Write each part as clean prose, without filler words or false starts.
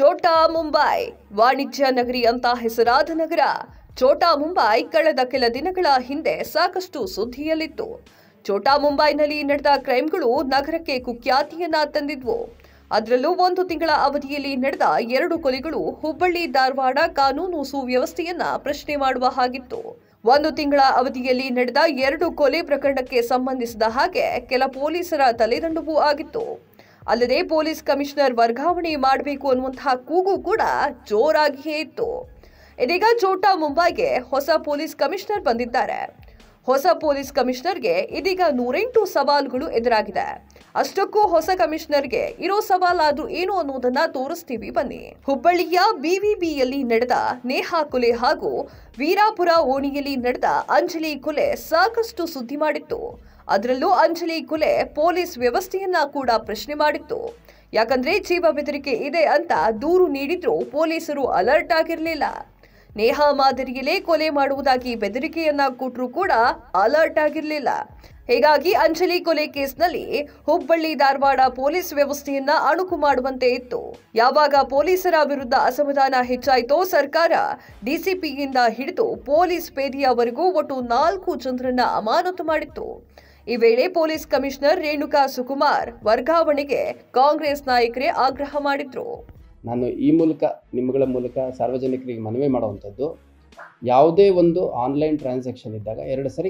ಛೋಟಾ ಮುಂಬೈ ವಾಣಿಜ್ಯ ನಗರಿ ಅಂತ ಹೆಸರಾದ ನಗರ ಛೋಟಾ ಮುಂಬೈ ಕಳೆದ ಕೆಲ ದಿನಗಳ ಹಿಂದೆ ಸಾಕಷ್ಟು ಸುದ್ದಿಯಲ್ಲಿತ್ತು. ಛೋಟಾ ಮುಂಬೈನಲ್ಲಿ ನಡೆದ ಕ್ರೈಮ್ಗಳು ನಗರಕ್ಕೆ ಕುಖ್ಯಾತಿಯನ್ನ ತಂದಿದ್ವು. ಅದರಲ್ಲೂ ಒಂದು ತಿಂಗಳ ಅವಧಿಯಲ್ಲಿ ನಡೆದ 2 ಕೊಲೆಗಳು ಹುಬ್ಬಳ್ಳಿ ಧಾರವಾಡ ಕಾನೂನು ಸುವ್ಯವಸ್ಥೆಯನ್ನ ಪ್ರಶ್ನೆ ಮಾಡುವ ಹಾಗಿತ್ತು. ಒಂದು ತಿಂಗಳ ಅವಧಿಯಲ್ಲಿ ನಡೆದ 2 ಕೊಲೆ ಪ್ರಕರಣಕ್ಕೆ ಸಂಬಂಧಿಸಿದ ಹಾಗೆ ಕೆಲ ಪೊಲೀಸರ ತಲೆದಂಡವೂ ಆಗಿತ್ತು. ಅಲ್ಲದೆ ಪೊಲೀಸ್ ಕಮಿಷನರ್ ವರ್ಗಾವಣೆ ಮಾಡಬೇಕು ಅನ್ನುವಂತಹ ಕೂಗು ಕೂಡ ಜೋರಾಗಿಯೇ ಇತ್ತು. ಇದೀಗ ಛೋಟಾ ಮುಂಬೈಗೆ ಹೊಸ ಪೊಲೀಸ್ ಕಮಿಷನರ್ ಬಂದಿದ್ದಾರೆ. ಹೊಸ ಪೊಲೀಸ್ ಕಮಿಷನರ್ಗೆ ಇದೀಗ 108 ಸವಾಲುಗಳು ಎದುರಾಗಿದೆ. ಅಷ್ಟಕ್ಕೂ ಹೊಸ ಕಮಿಷನರ್ಗೆ ಇರೋ ಸವಾಲಾದ್ರೂ ಏನು ಅನ್ನೋದನ್ನ ತೋರಿಸ್ತೀವಿ ಬನ್ನಿ. ಹುಬ್ಬಳ್ಳಿಯ ಬಿವಿಬಿಯಲ್ಲಿ ನಡೆದ ನೇಹಾ ಕೊಲೆ ಹಾಗೂ ವೀರಾಪುರ ಓಣಿಯಲ್ಲಿ ನಡೆದ ಅಂಜಲಿ ಕೊಲೆ ಸಾಕಷ್ಟು ಸುದ್ದಿ ಮಾಡಿತ್ತು. ಅದರಲ್ಲೂ ಅಂಜಲಿ ಕೊಲೆ ಪೊಲೀಸ್ ವ್ಯವಸ್ಥೆಯನ್ನ ಕೂಡ ಪ್ರಶ್ನೆ ಮಾಡಿತ್ತು. ಯಾಕಂದ್ರೆ ಜೀವ ಬೆದರಿಕೆ ಇದೆ ಅಂತ ದೂರು ನೀಡಿದ್ರು ಪೊಲೀಸರು ಅಲರ್ಟ್ ಆಗಿರಲಿಲ್ಲ. ನೇಹಾ ಮಾದರಿಯಲ್ಲೇ ಕೊಲೆ ಮಾಡುವುದಾಗಿ ಬೆದರಿಕೆಯನ್ನ ಕೊಟ್ಟರು ಕೂಡ ಅಲರ್ಟ್ ಆಗಿರಲಿಲ್ಲ. ಹೀಗಾಗಿ ಅಂಜಲಿ ಕೊಲೆ ಕೇಸ್ನಲ್ಲಿ ಹುಬ್ಬಳ್ಳಿ ಧಾರವಾಡ ಪೊಲೀಸ್ ವ್ಯವಸ್ಥೆಯನ್ನ ಅಣುಕು ಮಾಡುವಂತೆ ಇತ್ತು. ಯಾವಾಗ ಪೊಲೀಸರ ವಿರುದ್ಧ ಅಸಮಾಧಾನ ಹೆಚ್ಚಾಯಿತೋ ಸರ್ಕಾರ ಡಿಸಿಪಿಯಿಂದ ಹಿಡಿದು ಪೊಲೀಸ್ ಪೇದೆಯವರೆಗೂ ಒಟ್ಟು 4 ಜನರನ್ನ ಅಮಾನತು ಮಾಡಿತ್ತು. ಈ ವೇಳೆ ಪೊಲೀಸ್ ಕಮಿಷನರ್ ರೇಣುಕಾ ಸುಕುಮಾರ್ ವರ್ಗಾವಣೆಗೆ ಕಾಂಗ್ರೆಸ್ ನಾಯಕರೇ ಆಗ್ರಹ ಮಾಡಿದ್ರು. ನಾನು ಈ ಮೂಲಕ ನಿಮ್ಮಗಳ ಮೂಲಕ ಸಾರ್ವಜನಿಕರಿಗೆ ಮನವಿ ಮಾಡುವಂಥದ್ದು, ಯಾವುದೇ ಒಂದು ಆನ್ಲೈನ್ ಟ್ರಾನ್ಸಾಕ್ಷನ್ ಇದ್ದಾಗ 2 ಸರಿ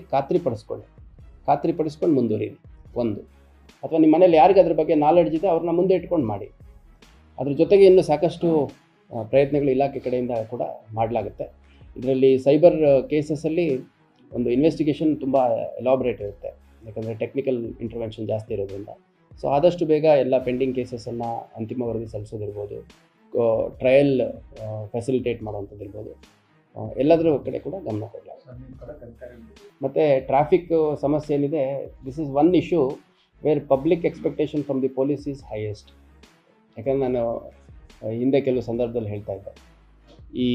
ಖಾತ್ರಿಪಡಿಸ್ಕೊಂಡು ಮುಂದುವರಿರಿ. ಒಂದು, ಅಥವಾ ನಿಮ್ಮ ಮನೇಲಿ ಯಾರಿಗೆ ಅದ್ರ ಬಗ್ಗೆ ನಾಲೆಡ್ಜ್ ಇದೆ ಅವ್ರನ್ನ ಮುಂದೆ ಇಟ್ಕೊಂಡು ಮಾಡಿ. ಅದ್ರ ಜೊತೆಗೆ ಇನ್ನೂ ಸಾಕಷ್ಟು ಪ್ರಯತ್ನಗಳು ಇಲಾಖೆ ಕಡೆಯಿಂದ ಕೂಡ ಮಾಡಲಾಗುತ್ತೆ. ಇದರಲ್ಲಿ ಸೈಬರ್ ಕೇಸಸಲ್ಲಿ ಒಂದು ಇನ್ವೆಸ್ಟಿಗೇಷನ್ ತುಂಬ ಎಲಾಬ್ರೇಟ್ ಇರುತ್ತೆ, ಯಾಕಂದರೆ ಟೆಕ್ನಿಕಲ್ ಇಂಟರ್ವೆನ್ಷನ್ ಜಾಸ್ತಿ ಇರೋದ್ರಿಂದ. ಸೊ ಆದಷ್ಟು ಬೇಗ ಎಲ್ಲ ಪೆಂಡಿಂಗ್ ಕೇಸಸನ್ನು ಅಂತಿಮ ವರದಿ ಸಲ್ಲಿಸೋದಿರ್ಬೋದು, ಟ್ರಯಲ್ ಫೆಸಿಲಿಟೇಟ್ ಮಾಡೋವಂಥದ್ದಿರ್ಬೋದು, ಎಲ್ಲದರ ಕಡೆ ಕೂಡ ಗಮನ ಕೊಡಲಾಗುತ್ತೆ. ಮತ್ತು ಟ್ರಾಫಿಕ್ ಸಮಸ್ಯೆ ಏನಿದೆ, this is one issue where public expectation from the police is highest. ಯಾಕಂದರೆ ನಾನು ಹಿಂದೆ ಕೆಲವು ಸಂದರ್ಭದಲ್ಲಿ ಹೇಳ್ತಾ ಇದ್ದೆ, ಈ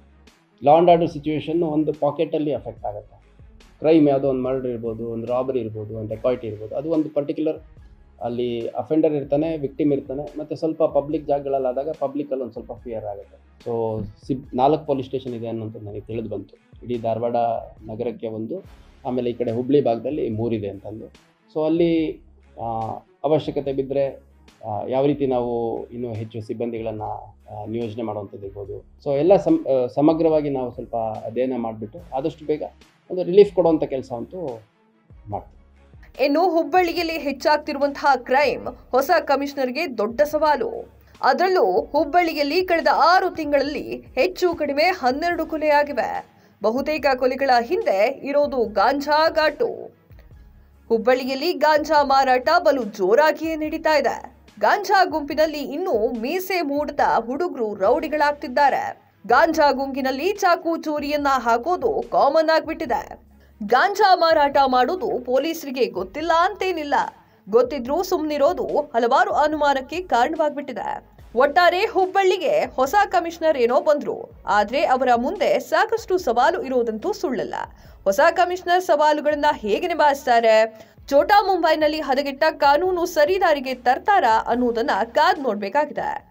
ಲಾ ಆ್ಯಂಡ್ ಆರ್ಡರ್ ಸಿಚುವೇಷನ್ನು ಒಂದು ಪಾಕೆಟಲ್ಲಿ ಅಫೆಕ್ಟ್ ಆಗುತ್ತೆ. ಕ್ರೈಮ್ ಯಾವುದೋ ಒಂದು ಮರ್ಡರ್ ಇರ್ಬೋದು, ಒಂದು ರಾಬರಿ ಇರ್ಬೋದು, ಒಂದು ಡೆಕಾಯ್ಟಿ ಇರ್ಬೋದು, ಅದು ಒಂದು ಪರ್ಟಿಕ್ಯುಲರ್ ಅಲ್ಲಿ ಅಫೆಂಡರ್ ಇರ್ತಾನೆ, ವಿಕ್ಟಿಮ್ ಇರ್ತಾನೆ, ಮತ್ತು ಸ್ವಲ್ಪ ಪಬ್ಲಿಕ್ ಜಾಗಗಳಲ್ಲಾದಾಗ ಪಬ್ಲಿಕಲ್ಲಿ ಒಂದು ಸ್ವಲ್ಪ ಫಿಯರ್ ಆಗುತ್ತೆ. ಸೊ 4 ಪೊಲೀಸ್ ಸ್ಟೇಷನ್ ಇದೆ ಅನ್ನೋಂಥದ್ದು ನನಗೆ ತಿಳಿದು ಬಂತು. ಇಡೀ ಧಾರವಾಡ ನಗರಕ್ಕೆ 1, ಆಮೇಲೆ ಈ ಕಡೆ ಹುಬ್ಬಳ್ಳಿ ಭಾಗದಲ್ಲಿ 3 ಇದೆ ಅಂತಂದು. ಸೊ ಅಲ್ಲಿ ಅವಶ್ಯಕತೆ ಬಿದ್ದರೆ ಯಾವ ರೀತಿ ನಾವು ಇನ್ನೂ ಹೆಚ್ಚು ಸಿಬ್ಬಂದಿಗಳನ್ನು ನಿಯೋಜನೆ ಮಾಡುವಂಥದ್ದು ಇರ್ಬೋದು. ಸೊ ಎಲ್ಲ ಸಮಗ್ರವಾಗಿ ನಾವು ಸ್ವಲ್ಪ ಅಧ್ಯಯನ ಮಾಡಿಬಿಟ್ಟು ಆದಷ್ಟು ಬೇಗ ಒಂದು ರಿಲೀಫ್ ಕೊಡುವಂಥ ಕೆಲಸ ಅಂತೂ ಮಾಡ್ತೀವಿ. ಇನ್ನು ಹುಬ್ಬಳ್ಳಿಯಲ್ಲಿ ಹೆಚ್ಚಾಗ್ತಿರುವಂತಹ ಕ್ರೈಮ್ ಹೊಸ ಕಮಿಷನರ್ಗೆ ದೊಡ್ಡ ಸವಾಲು. ಅದರಲ್ಲೂ ಹುಬ್ಬಳ್ಳಿಯಲ್ಲಿ ಕಳೆದ 6 ತಿಂಗಳಲ್ಲಿ ಹೆಚ್ಚು ಕಡಿಮೆ 12 ಕೊಲೆಯಾಗಿವೆ. ಬಹುತೇಕ ಕೊಲೆಗಳ ಹಿಂದೆ ಇರೋದು ಗಾಂಜಾ ಘಾಟು. ಹುಬ್ಬಳ್ಳಿಯಲ್ಲಿ ಗಾಂಜಾ ಮಾರಾಟ ಬಲು ಜೋರಾಗಿಯೇ ನಡೀತಾ ಇದೆ. ಗಾಂಜಾ ಗುಂಪಿನಲ್ಲಿ ಇನ್ನೂ ಮೀಸೆ ಮೂಡದ ಹುಡುಗರು ರೌಡಿಗಳಾಗ್ತಿದ್ದಾರೆ. ಗಾಂಜಾ ಗುಂಗಿನಲ್ಲಿ ಚಾಕು ಚೋರಿಯನ್ನ ಹಾಕೋದು ಕಾಮನ್ ಆಗ್ಬಿಟ್ಟಿದೆ. ಗಾಂಜಾ ಮಾರಾಟ ಮಾಡೋದು ಪೊಲೀಸರಿಗೆ ಗೊತ್ತಿಲ್ಲ ಅಂತೇನಿಲ್ಲ, ಗೊತ್ತಿದ್ರೂ ಸುಮ್ಮನಿರೋದು ಹಲವಾರು ಅನುಮಾನಕ್ಕೆ ಕಾರಣವಾಗ್ಬಿಟ್ಟಿದೆ. ಒಟ್ಟಾರೆ ಹುಬ್ಬಳ್ಳಿಗೆ ಹೊಸ ಕಮಿಷನರ್ ಏನೋ ಬಂದ್ರು, ಆದ್ರೆ ಅವರ ಮುಂದೆ ಸಾಕಷ್ಟು ಸವಾಲು ಇರೋದಂತೂ ಸುಳ್ಳಲ್ಲ. ಹೊಸ ಕಮಿಷನರ್ ಸವಾಲುಗಳನ್ನ ಹೇಗೆ ನಿಭಾಯಿಸ್ತಾರೆ, ಛೋಟಾ ಮುಂಬೈನಲ್ಲಿ ಹದಗೆಟ್ಟ ಕಾನೂನು ಸರಿದಾರಿಗೆ ತರ್ತಾರಾ ಅನ್ನೋದನ್ನ ಕಾದ್ ನೋಡ್ಬೇಕಾಗಿದೆ.